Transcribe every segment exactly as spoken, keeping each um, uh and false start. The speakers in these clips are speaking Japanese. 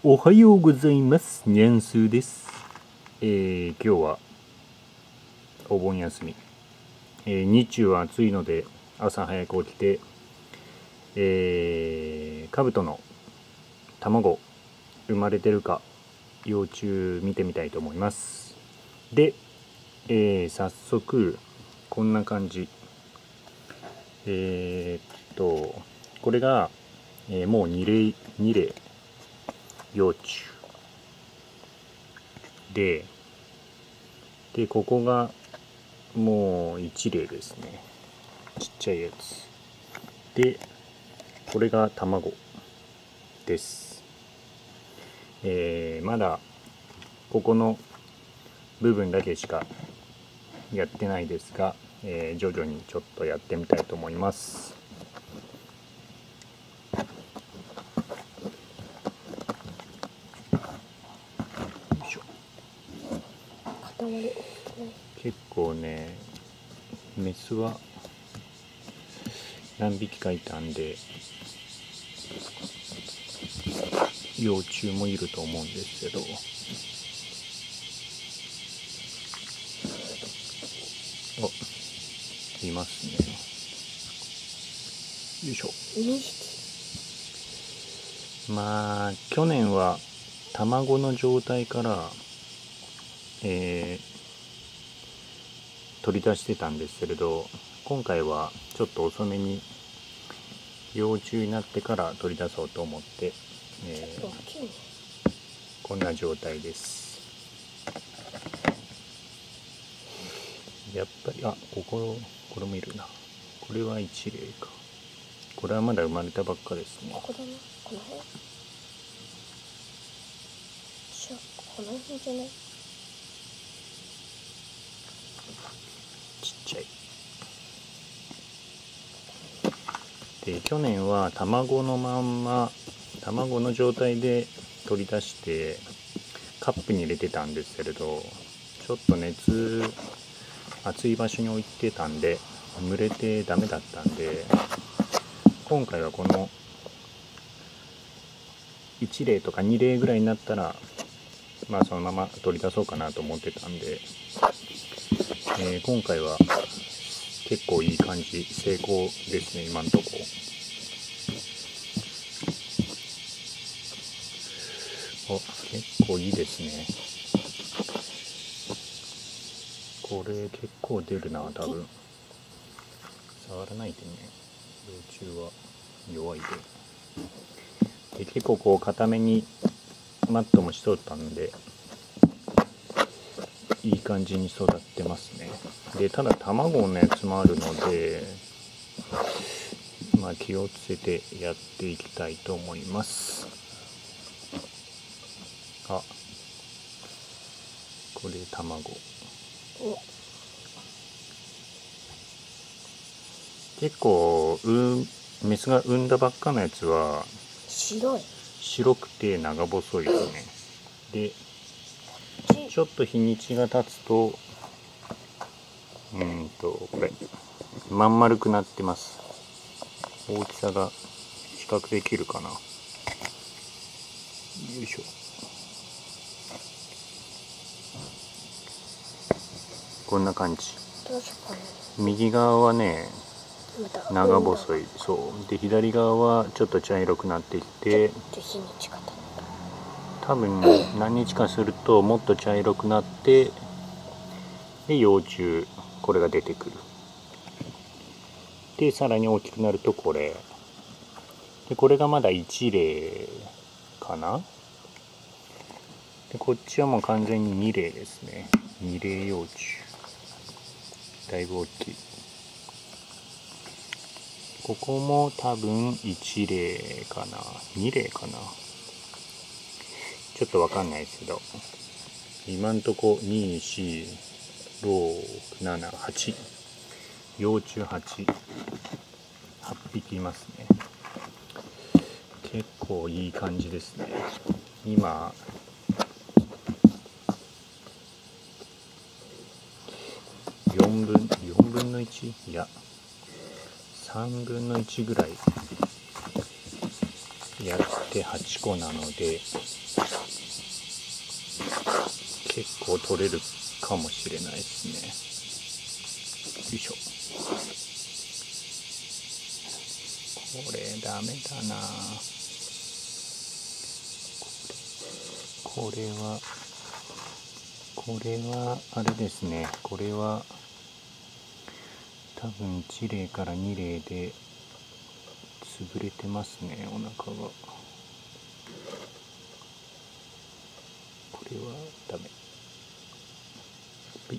おはようございます。ニャンスーです。えー、今日はお盆休み、えー、日中は暑いので朝早く起きて、えー、カブトの卵生まれてるか幼虫見てみたいと思います。で、えー、早速こんな感じ。えー、っとこれが、えー、もうに例に例幼虫で、でここがもういち例ですね。ちっちゃいやつで、これが卵です。えー、まだここの部分だけしかやってないですが、えー、徐々にちょっとやってみたいと思います。結構ね、メスは何匹かいたんで幼虫もいると思うんですけど、あ、いますね。よいしょ。まあ去年は卵の状態から、えー取り出してたんですけれど、今回はちょっと遅めに幼虫になってから取り出そうと思って、えー、こんな状態です。やっぱり、あ、こここれもいるな。これは一例か。これはまだ生まれたばっかですね。 ここだな、この辺。しゃ、この辺じゃない。 ちっちゃい。で、去年は卵のまんま卵の状態で取り出してカップに入れてたんですけれど、ちょっと熱暑い場所に置いてたんで蒸れてダメだったんで、今回はこのいち例とかに例ぐらいになったら、まあそのまま取り出そうかなと思ってたんで、えー、今回は結構いい感じ、成功ですね、今んとこ。あ、結構いいですね。これ結構出るな、多分。触らないでね、幼虫は弱いで。で、結構こう固めにマットもしとったんでいい感じに育ってますね。で、ただ卵のやつもあるので、まあ気をつけてやっていきたいと思います。あ、これ卵。結構うメスが産んだばっかのやつは白い白くて長細いですね。で、ちょっと日にちが経つとうんとこれまん丸くなってます。大きさが比較できるかな。よいしょ。こんな感じ。右側はね長細い。そうで、左側はちょっと茶色くなってきて、多分何日かするともっと茶色くなって、で幼虫これが出てくる。でさらに大きくなるとこれで、これがまだいち例かな。でこっちはもう完全にに例ですね。に例幼虫、だいぶ大きい。ここも多分いち例かな、に例かな、ちょっとわかんないですけど、今んとこに、し、ろく、なな、はち、幼虫はち、はっぴきいますね。結構いい感じですね。今よんぶんよんぶんのいち、いやさんぶんのいちぐらいやってはち個なので、 結構取れるかもしれないですね。よいしょ。これダメだな。これはこれはあれですね。これは多分いち例からに例で潰れてますね、お腹が。これはダメ。はい。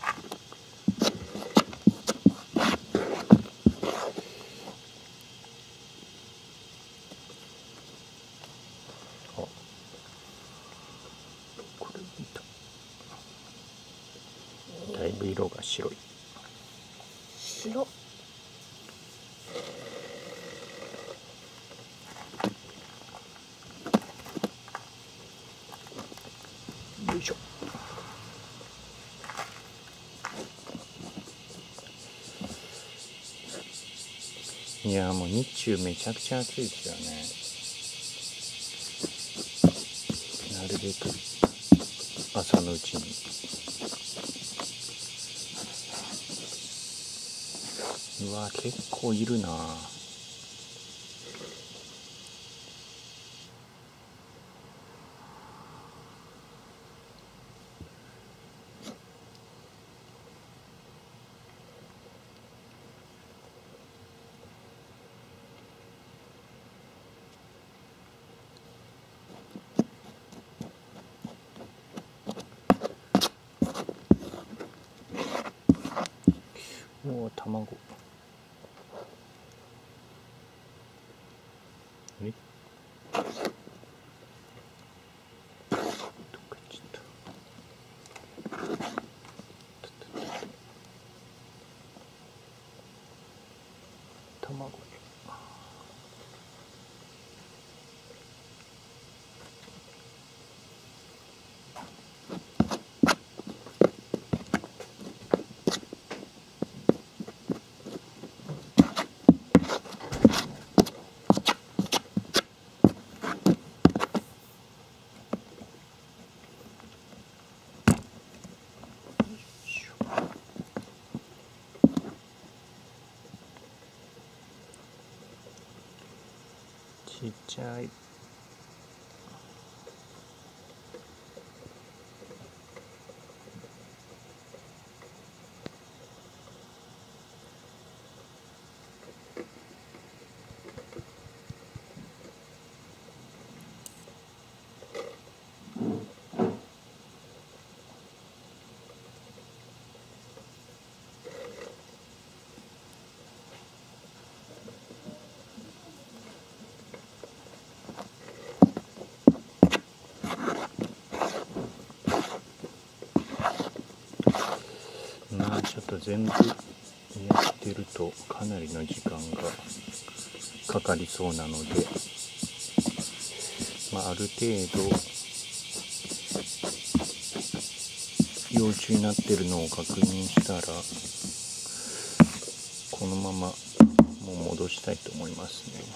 あ、これ見た。だいぶ色が白い。 白っ。 よいしょ。いやもう日中めちゃくちゃ暑いですよね。なるべく朝のうちに。うわ結構いるな。もう卵。えどっか行っちゃった。卵。ちっちゃい。まあちょっと全部やってるとかなりの時間がかかりそうなので、まあ、ある程度幼虫になってるのを確認したらこのままもう戻したいと思いますね。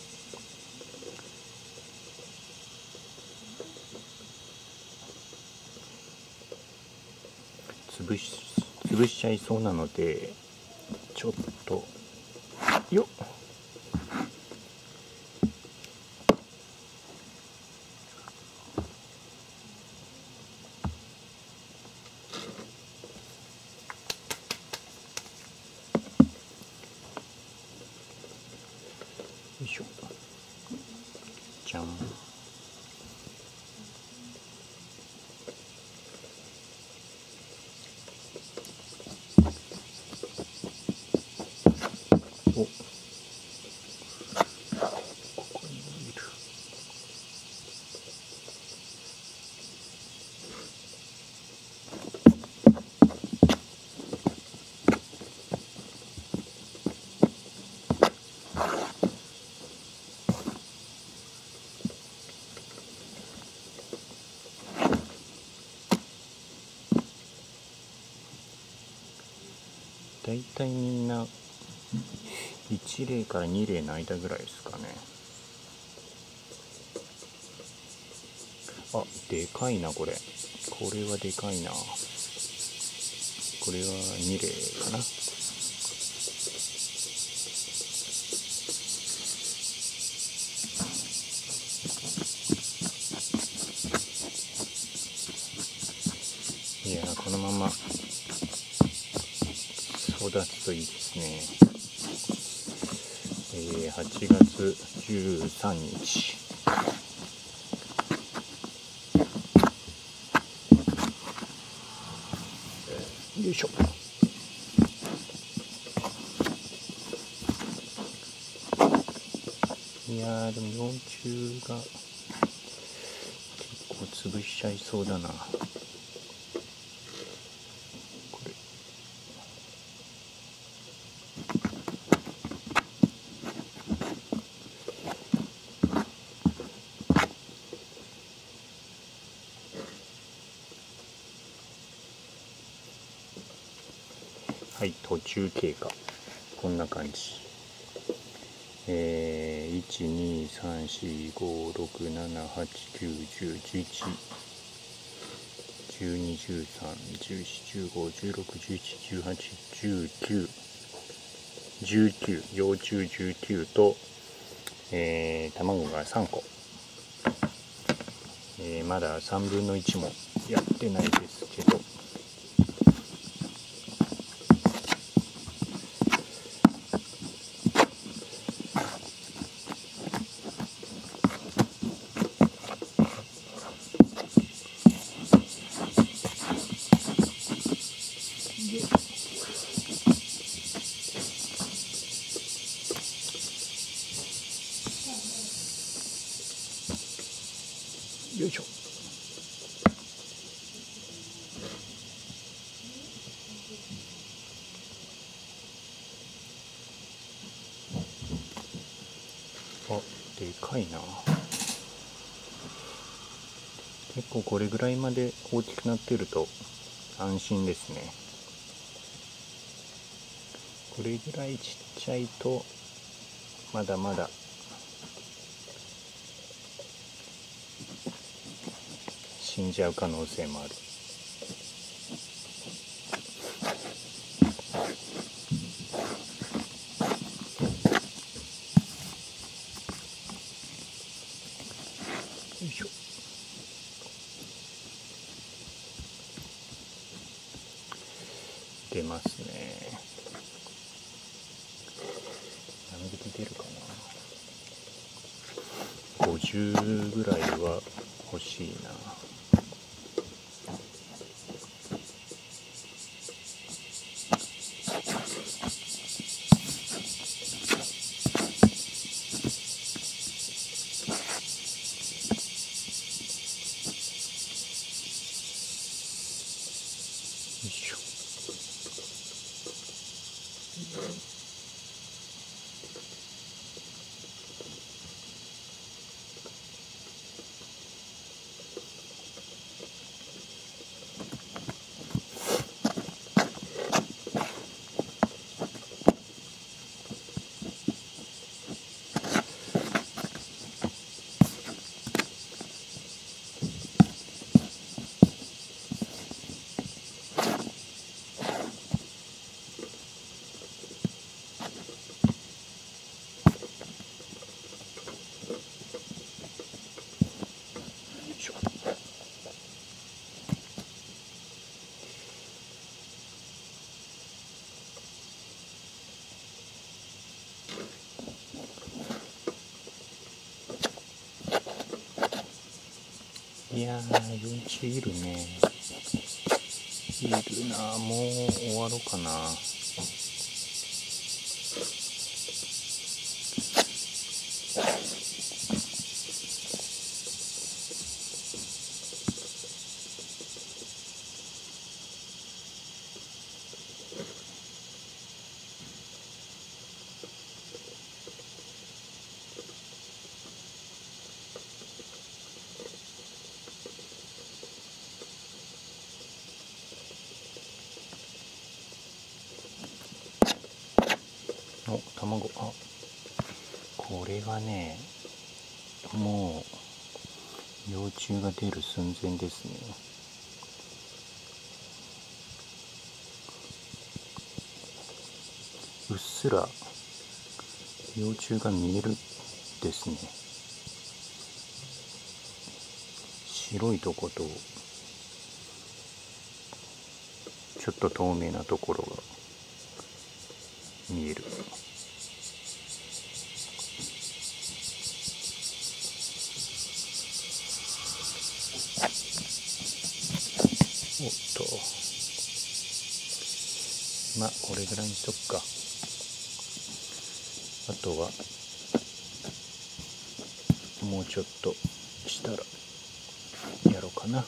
潰し潰しちゃいそうなのでちょっとよっ。よいしょ。じゃん。お、ここにいる。だいたいみんないち例からに例の間ぐらいですかね。あ、でかいなこれ。 これはでかいな。これはに例かな。いやー、このまま育つといいですね。えー、はちがつじゅうさんにち。よいしょ。いやー、でも幼虫が結構潰しちゃいそうだな。これはい、途中経過こんな感じ。えー、いち、に、さん、し、ご、ろく、なな、はち、きゅう、じゅう、じゅういち、じゅうに、じゅうさん、じゅうよん、じゅうご、じゅうろく、じゅうなな、じゅうはち、じゅうきゅう、じゅうきゅう、幼虫じゅうきゅうと、えー、卵がさんこ、えー、まださんぶんのいちもやってないですけど、よいしょ。あ、でかいな。結構これぐらいまで大きくなってると安心ですね。これぐらいちっちゃいとまだまだ死んじゃう可能性もある。よいしょ。出ますね。何匹出るかな。ごじゅうぐらいは欲しいな。よいしょ。いやー、幼虫いるね。いるな。もう終わろうかな。お、卵。あ、これはね、もう幼虫が出る寸前ですね。 すら幼虫が見えるですね。白いとことちょっと透明なところが見える。おっと、まあこれぐらいにしとくか。あとはもうちょっとしたらやろうかな。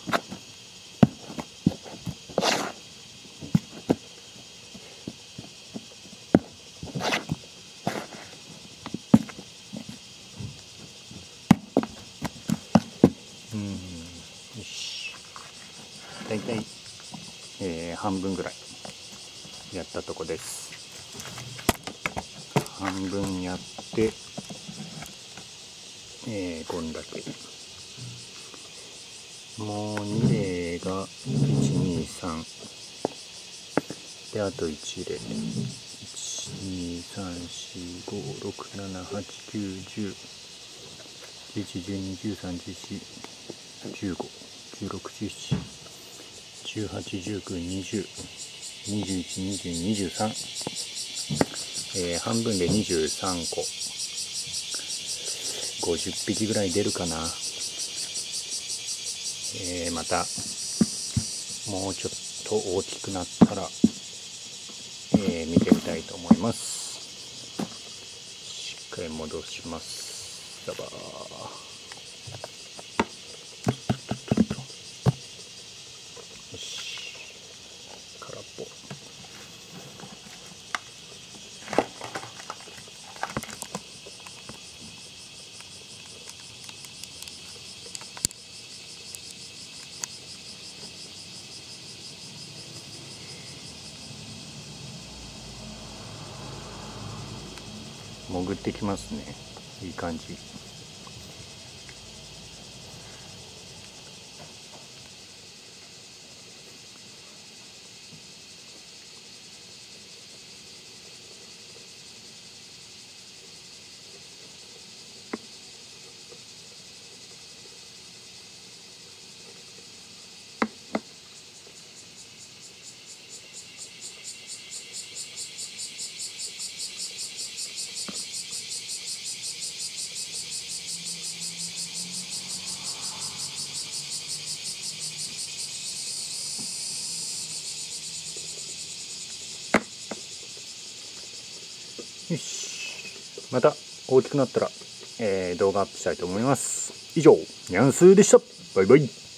うん、よし。だいたい、えー、半分ぐらいやったとこです。半分やって、えー、こんだけ。もうにれいがいちにさんで、あといちれい、いちにさんしごろくななはちきゅうじゅうじゅういちじゅうにじゅうさんじゅうよんじゅうごじゅうろくじゅうななじゅうはちじゅうきゅうにじゅうにじゅういちにじゅうににじゅうさん、えー、半分でにじゅうさんこ、ごじゅっぴきぐらい出るかな。えー、またもうちょっと大きくなったら、えー、見てみたいと思います。しっかり戻します。ザバー。よし、空っぽ。潜ってきますね。いい感じ。よし、また大きくなったら、えー、動画アップしたいと思います。以上、ニャンスーでした。バイバイ。